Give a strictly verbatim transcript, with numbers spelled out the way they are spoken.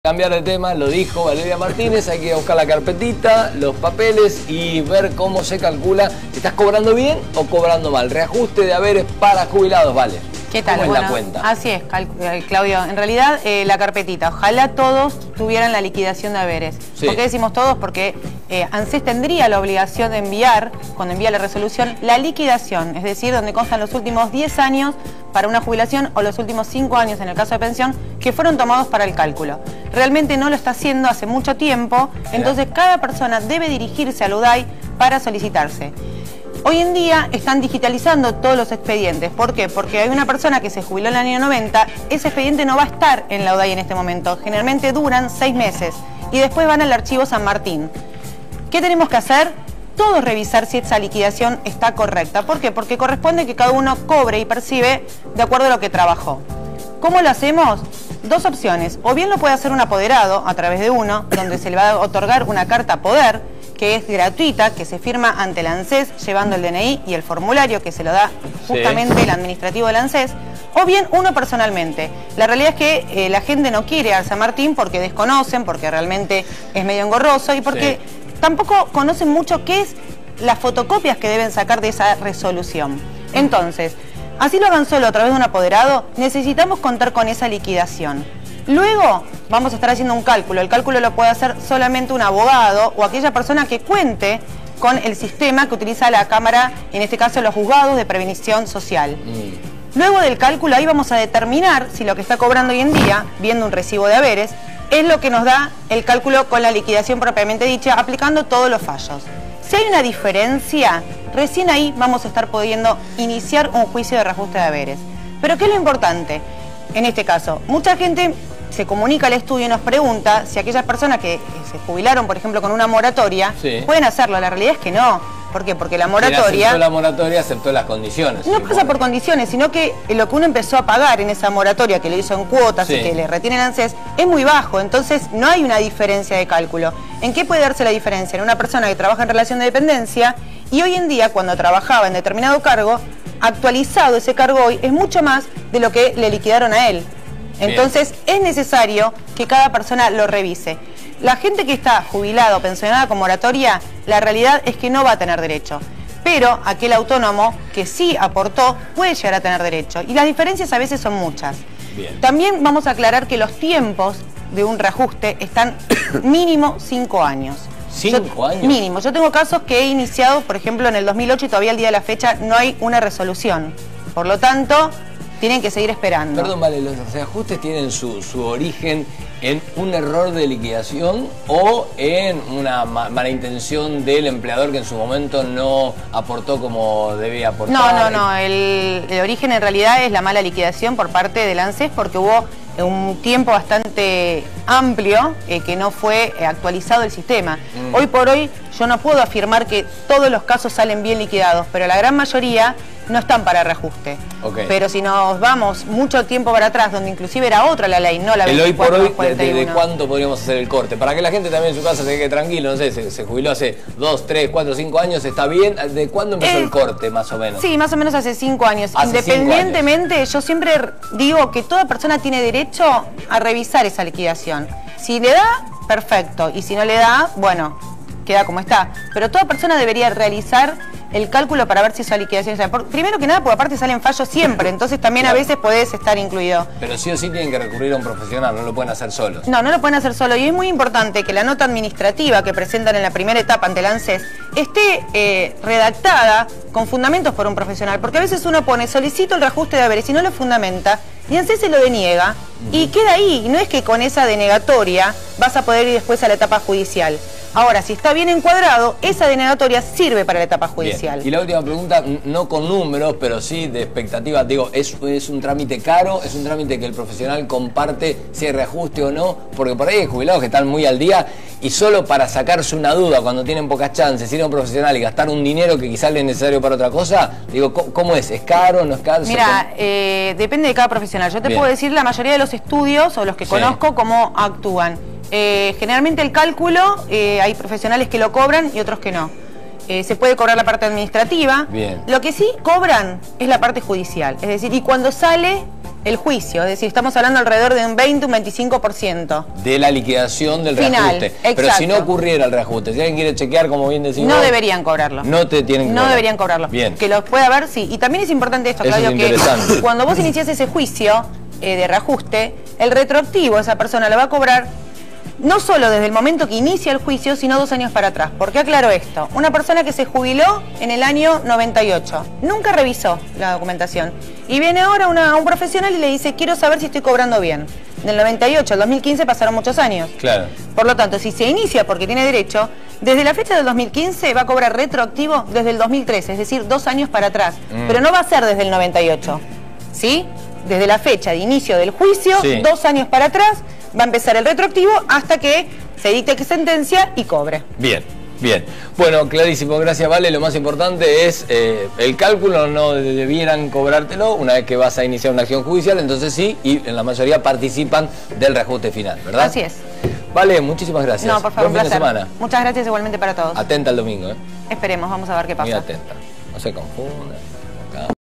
cambiar de tema, lo dijo Valeria Martínez, hay que ir a buscar la carpetita, los papeles y ver cómo se calcula. ¿Estás cobrando bien o cobrando mal? Reajuste de haberes para jubilados, vale. ¿Qué tal? ¿Cómo es bueno, la cuenta? Así es, Claudio. En realidad, eh, la carpetita. Ojalá todos tuvieran la liquidación de haberes. Sí. ¿Por qué decimos todos? Porque eh, ANSES tendría la obligación de enviar, cuando envía la resolución, la liquidación. Es decir, donde constan los últimos diez años para una jubilación o los últimos cinco años en el caso de pensión que fueron tomados para el cálculo. Realmente no lo está haciendo hace mucho tiempo, entonces cada persona debe dirigirse al U D A I para solicitarse. Hoy en día están digitalizando todos los expedientes. ¿Por qué? Porque hay una persona que se jubiló en el año noventa, ese expediente no va a estar en la U D A I en este momento. Generalmente duran seis meses y después van al archivo San Martín. ¿Qué tenemos que hacer? Todos revisar si esa liquidación está correcta. ¿Por qué? Porque corresponde que cada uno cobre y percibe de acuerdo a lo que trabajó. ¿Cómo lo hacemos? Dos opciones. O bien lo puede hacer un apoderado a través de uno, donde se le va a otorgar una carta poder, que es gratuita, que se firma ante el ANSES llevando el D N I y el formulario que se lo da justamente sí. el administrativo del ANSES, o bien uno personalmente. La realidad es que eh, la gente no quiere al San Martín porque desconocen, porque realmente es medio engorroso y porque sí. tampoco conocen mucho qué es las fotocopias que deben sacar de esa resolución. Entonces, así lo hagan solo a través de un apoderado, necesitamos contar con esa liquidación. Luego vamos a estar haciendo un cálculo. El cálculo lo puede hacer solamente un abogado o aquella persona que cuente con el sistema que utiliza la Cámara, en este caso los juzgados de prevención social. Mm. Luego del cálculo ahí vamos a determinar si lo que está cobrando hoy en día, viendo un recibo de haberes, es lo que nos da el cálculo con la liquidación propiamente dicha, aplicando todos los fallos. Si hay una diferencia, recién ahí vamos a estar pudiendo iniciar un juicio de reajuste de haberes. Pero ¿qué es lo importante? En este caso, mucha gente se comunica al estudio y nos pregunta si aquellas personas que se jubilaron, por ejemplo, con una moratoria, sí. pueden hacerlo. La realidad es que no. ¿Por qué? Porque la moratoria... aceptó la moratoria, aceptó las condiciones. No pasa por condiciones, sino que lo que uno empezó a pagar en esa moratoria, que le hizo en cuotas sí. y que le retienen ANSES, es muy bajo. Entonces, no hay una diferencia de cálculo. ¿En qué puede darse la diferencia? En una persona que trabaja en relación de dependencia y hoy en día, cuando trabajaba en determinado cargo, actualizado ese cargo hoy es mucho más de lo que le liquidaron a él. Entonces Bien. es necesario que cada persona lo revise. La gente que está jubilada o pensionada con moratoria, la realidad es que no va a tener derecho. Pero aquel autónomo que sí aportó puede llegar a tener derecho. Y las diferencias a veces son muchas. Bien. También vamos a aclarar que los tiempos de un reajuste están mínimo cinco años. ¿Cinco años? Mínimo. Yo tengo casos que he iniciado, por ejemplo, en el dos mil ocho y todavía al día de la fecha no hay una resolución. Por lo tanto, tienen que seguir esperando. Perdón, vale, ¿los reajustes tienen su, su origen en un error de liquidación o en una ma mala intención del empleador que en su momento no aportó como debía aportar? No, no, no. El, el origen en realidad es la mala liquidación por parte del ANSES porque hubo un tiempo bastante amplio eh, que no fue eh, actualizado el sistema. Mm. Hoy por hoy yo no puedo afirmar que todos los casos salen bien liquidados, pero la gran mayoría no están para reajuste. Okay. Pero si nos vamos mucho tiempo para atrás, donde inclusive era otra la ley, no la veinticuatro, el hoy por hoy, ¿de, de cuánto podríamos hacer el corte? Para que la gente también en su casa se quede tranquilo, no sé, se, se jubiló hace dos, tres, cuatro, cinco años, ¿está bien? ¿De cuándo empezó eh, el corte, más o menos? Sí, más o menos hace cinco años. Hace Independientemente, cinco años. Yo siempre digo que toda persona tiene derecho a revisar esa liquidación. Si le da, perfecto. Y si no le da, bueno, queda como está. Pero toda persona debería realizar el cálculo para ver si esa liquidación está. Por, primero que nada, porque aparte salen fallos siempre, entonces también claro. a veces podés estar incluido. Pero sí o sí tienen que recurrir a un profesional, no lo pueden hacer solos. No, no lo pueden hacer solo. Y es muy importante que la nota administrativa que presentan en la primera etapa ante el ANSES esté eh, redactada con fundamentos por un profesional. Porque a veces uno pone, solicito el reajuste de haberes y no lo fundamenta, y ANSES se lo deniega, uh-huh. y queda ahí. Y no es que con esa denegatoria vas a poder ir después a la etapa judicial. Ahora, si está bien encuadrado, esa denegatoria sirve para la etapa judicial. Bien. Y la última pregunta, no con números, pero sí de expectativas. Digo, ¿es, ¿es un trámite caro? ¿Es un trámite que el profesional comparte si hay reajuste o no? Porque por ahí hay jubilados que están muy al día y solo para sacarse una duda cuando tienen pocas chances, ir a un profesional y gastar un dinero que quizás le es necesario para otra cosa, digo, ¿cómo es? ¿Es caro? ¿No es caro? Mira, eh, depende de cada profesional. Yo te Bien. puedo decir la mayoría de los estudios o los que sí. conozco cómo actúan. Eh, generalmente el cálculo, eh, hay profesionales que lo cobran y otros que no. Eh, se puede cobrar la parte administrativa. Bien. Lo que sí cobran es la parte judicial. Es decir, y cuando sale el juicio, es decir, estamos hablando alrededor de un veinte, un veinticinco por ciento. De la liquidación del final, reajuste. exacto. Pero si no ocurriera el reajuste, si alguien quiere chequear, como bien decimos... No deberían cobrarlo. No te tienen que No cobrar. deberían cobrarlo. Bien. Que los pueda ver, sí. Y también es importante esto, Eso Claudio, es interesante. que cuando vos iniciás ese juicio eh, de reajuste, el retroactivo esa persona lo va a cobrar no solo desde el momento que inicia el juicio, sino dos años para atrás. ¿Por qué aclaro esto? Una persona que se jubiló en el año noventa y ocho, nunca revisó la documentación, y viene ahora una, un profesional y le dice, quiero saber si estoy cobrando bien. Del noventa y ocho al dos mil quince pasaron muchos años. Claro. Por lo tanto, si se inicia porque tiene derecho, desde la fecha del dos mil quince va a cobrar retroactivo desde el dos mil trece, es decir, dos años para atrás. Mm. Pero no va a ser desde el noventa y ocho, ¿sí? Desde la fecha de inicio del juicio, sí. dos años para atrás, va a empezar el retroactivo hasta que se dicte sentencia y cobre. Bien, bien. Bueno, clarísimo, gracias, Vale. Lo más importante es eh, el cálculo, no debieran cobrártelo una vez que vas a iniciar una acción judicial, entonces sí, y en la mayoría participan del reajuste final, ¿verdad? Así es. Vale, muchísimas gracias. No, por favor, Buen un fin de placer. semana. Muchas gracias igualmente para todos. Atenta el domingo, ¿eh? Esperemos, vamos a ver qué pasa. Muy atenta. No se confunda.